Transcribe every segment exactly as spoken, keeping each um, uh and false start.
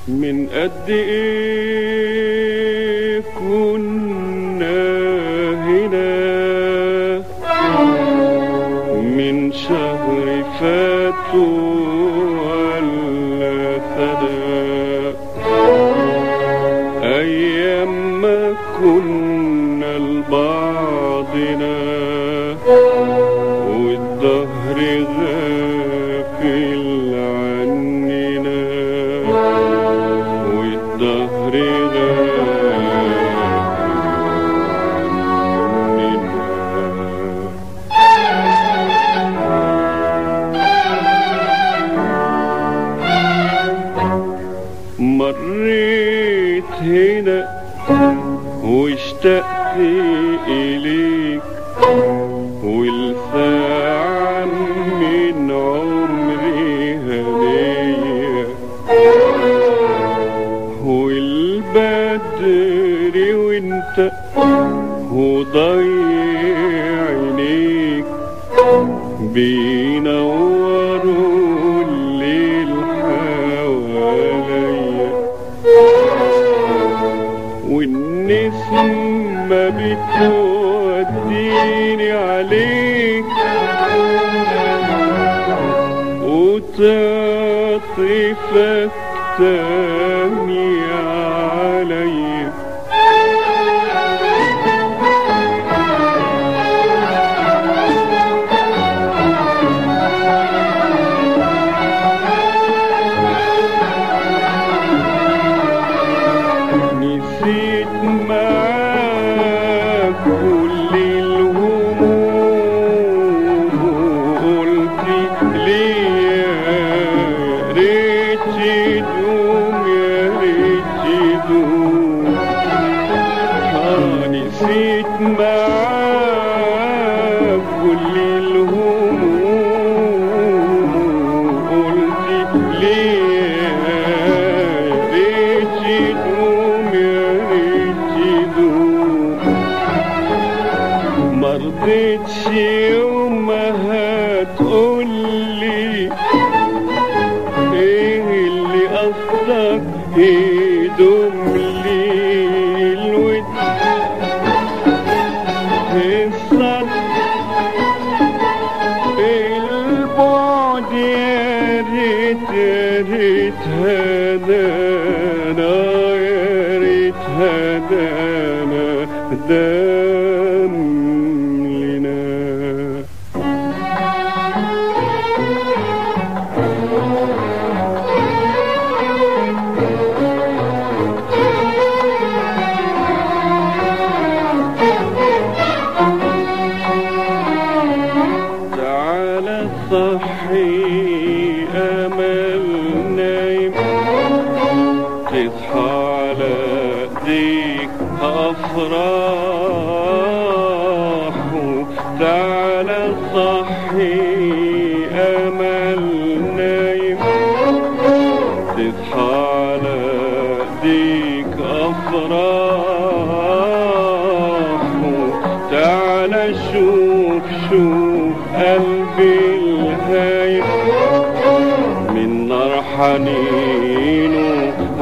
من قد ايه كنا هنا من شهر فات ولا سنة، ايام ما كنا لبعضنا والدهر غافل عننا، والدهر غافل عننا. مريت هنا واشتقت إليك، والساعة من عمري هدية، والبدر وانت وضيع عينيك بينوروا الليل حواليا، والنسمة بتوديني عليك وتعطفك تاني عليا. نسيت معاك كل الهموم، قلت ليه يا ريت تدوم يا ريت تدوم. نسيت معاك كل الهموم، قلت ليه يا ريت تدوم يا ريت تدوم. مرضتش يوم ما هتقولي ايه اللي قصدك يدوم لي الود، الصد البعد يا ريت يا ريت هدانا، يا ريت هدانا دام لنا. تعالى صحي امل نايم، تصحى على ايديك افراح. تعالى صحي امل نايم، تصحى على ايديك افراح. تعالى شوف شوف قلبي الهايم من نار حنينه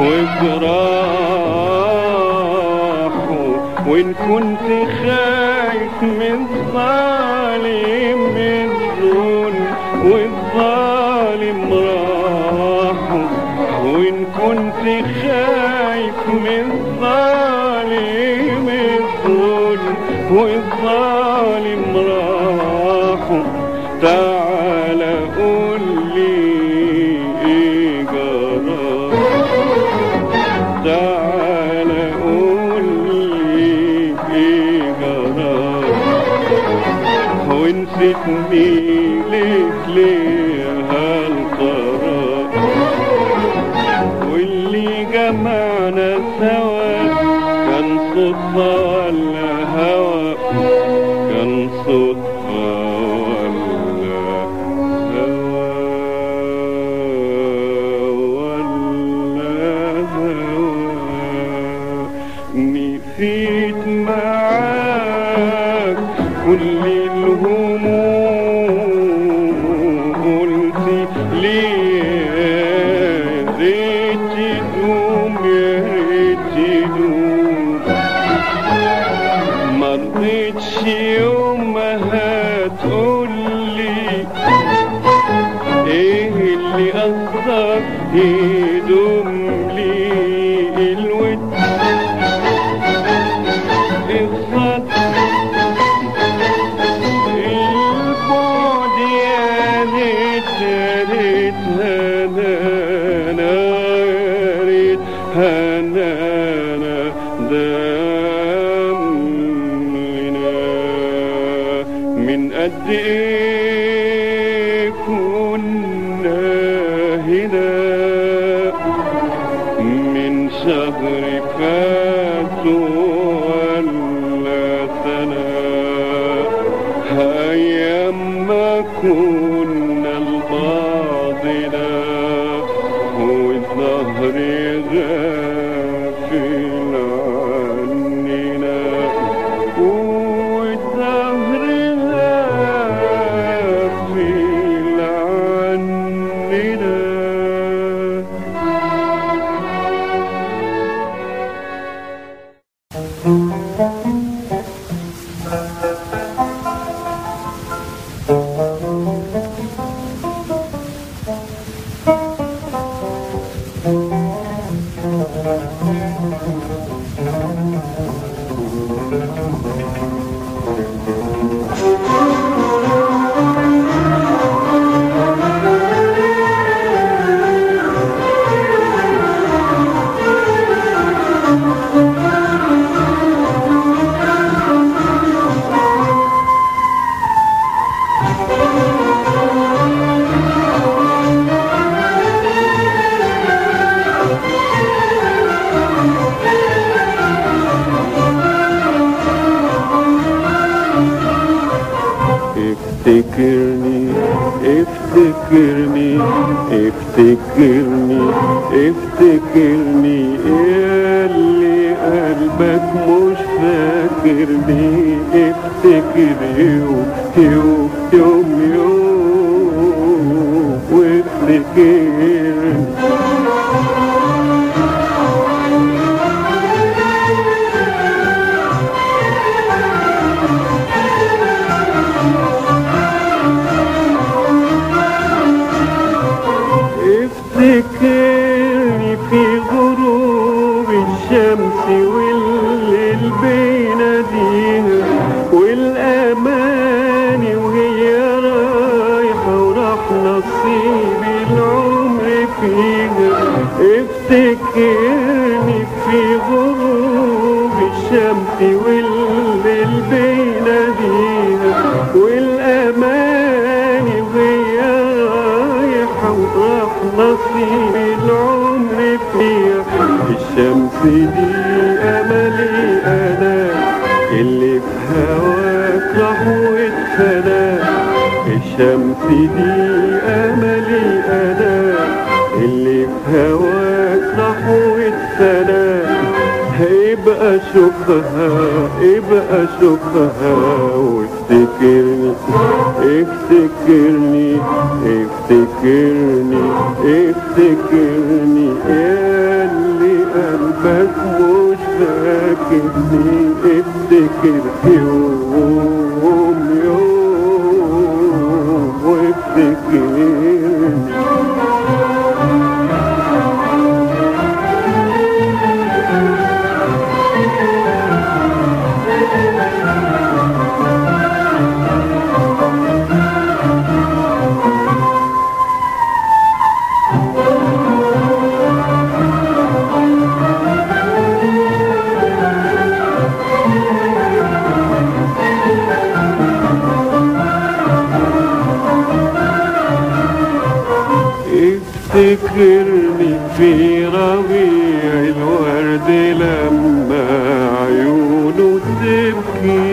وجراحه، وإن كنت خايف من ظالم الظلم والظالم راحه، وإن كنت خايف من ظالم الظلم والظالم راحه. تعالى قول لي ايه جراح، تعالى قول لي ايه جراح. ونسيتني ليك ليه هالقرار، واللي جمعنا سوا كان صدفة ولا هوى، كان صدفة ولا هوى ولا هوى. نسيت معاك كل الهموم، قلت ليه يا ريت تدوم يدوم لي الود الصد البعد يا ريت يا ريت هنانا يا ريت هنانا دمنا من قد ايه كنا هنا من شهر فات ولا سنة أيام ما كنا لبعضنا والظهر غافل عننا والظهر غافل عننا. افتكرني افتكرني افتكرني افتكرني اللي قلبك مش فاكرني افتكر يوم يوم يوم يوم وافتكرني افتكرني في غروب الشمس والليل بيناديها والاماني وهي رايحه وراح نصيب العمر فيها افتكرني في غروب الشمس والليل بيناديها والاماني وهي رايحه وراح نصيب العمر فيها الشمس دي املي انا اللي في هواك راح واتفنى الشمس دي املي انا اللي في هواك راح واتفنى ابقى شوفها ابقى شوفها وافتكرني افتكرني افتكرني افتكرني اللي قلبك مش فاكرني افتكر يوم يوم وافتكرني افتكرني في ربيع الورد لما عيونه تبكي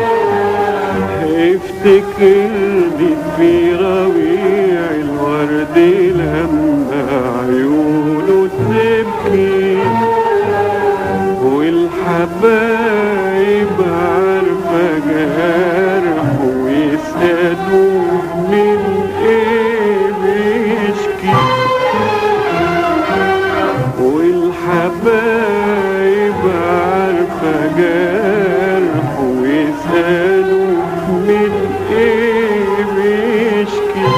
افتكرني في ربيع الورد لما عيونه تبكي والحبايب عارفة جرح ويسألوا من ايه بيشكي والحبايب عارفة جرح ويسألوا من ايه بيشكي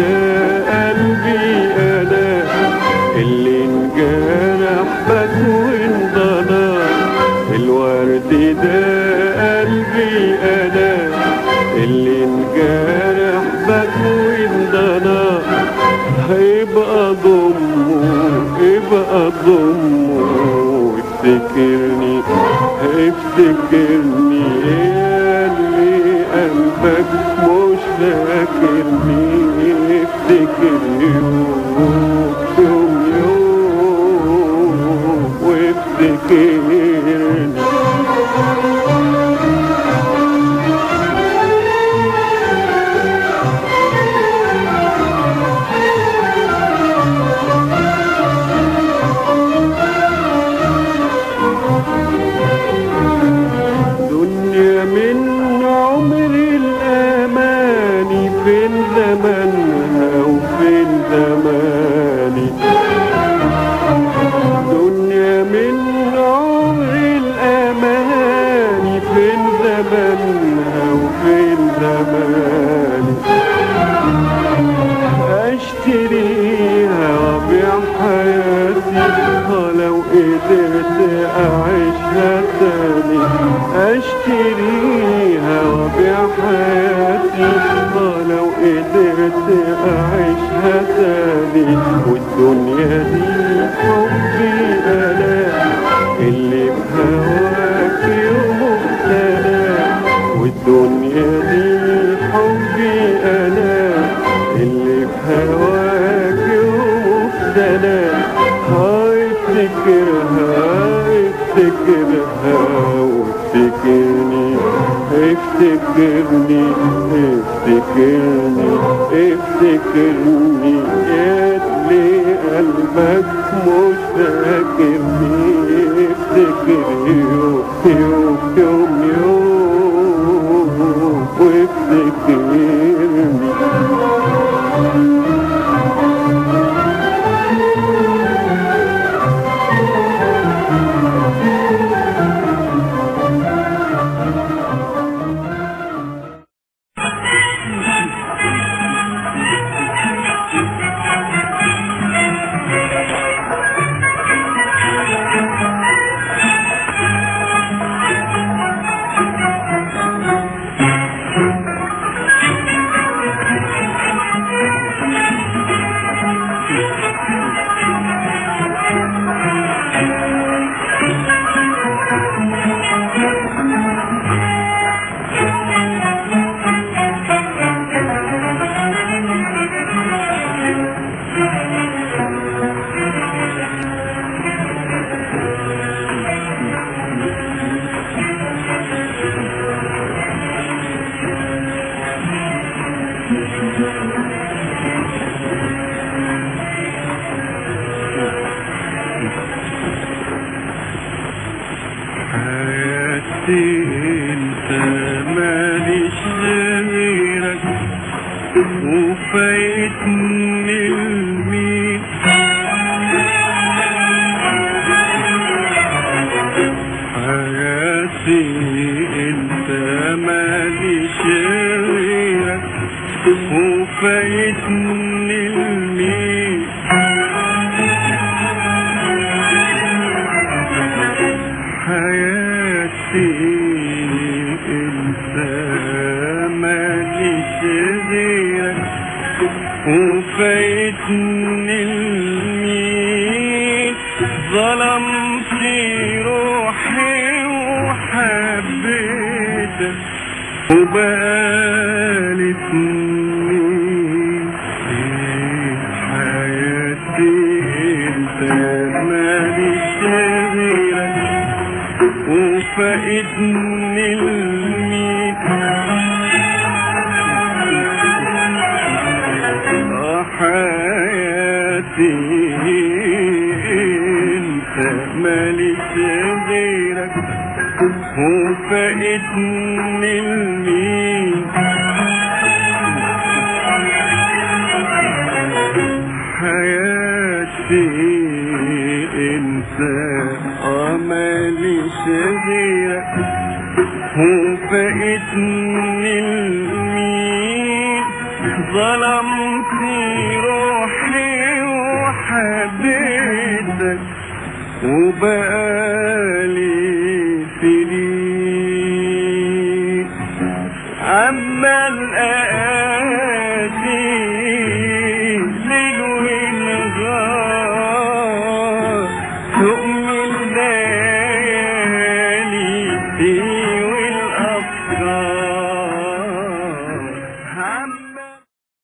قلبي أنا اللي انجرح بك وانضنى. الورد ده قلبي أنا اللي انجرح بك وانضنى. هيبقى ضمه يبقى ضمه افتكرني افتكرني اللي قلبك مش فاكرني. افتكرني يوم يوم يوم وافتكرني. فين زمانها وفين زماني. دنيا من عمر الأماني فين زمانها وفين زماني. أشتريها وأبيع حياتي لو قدرت أعيشها تاني. أشتريها وأبيع حياتي لو قدرت أعيشها تاني. والدنيا دي حبي أنا اللي بهواك مبتلى. والدنيا دي حبي أنا اللي بهواك مبتلى. هافتكرها افتكرها وافتكرني افتكرني افتكرني افتكرني ياللي قلبك مش فاكرني. افتكرني يوم يوم يوم يوم وافتكرني. حياتي انت ماليش غيرك وفايتني المين. حياتي انت ماليش غيرك وفايتني المين. حياتي انت ماليش غيرك وفايتني المين. ظلمت روحي وحبيتك وبالتني. حياتي انت ماليش غيرك وفايتني المين. حياتي انت ماليش غيرك وفايتني المين. حياتي انت ماليش غيرك وفايتني المين. ظلمت روحي وحبيتك وبقالي سنين عمال اقاسي ليل ونهار تؤمن ليالي والافكار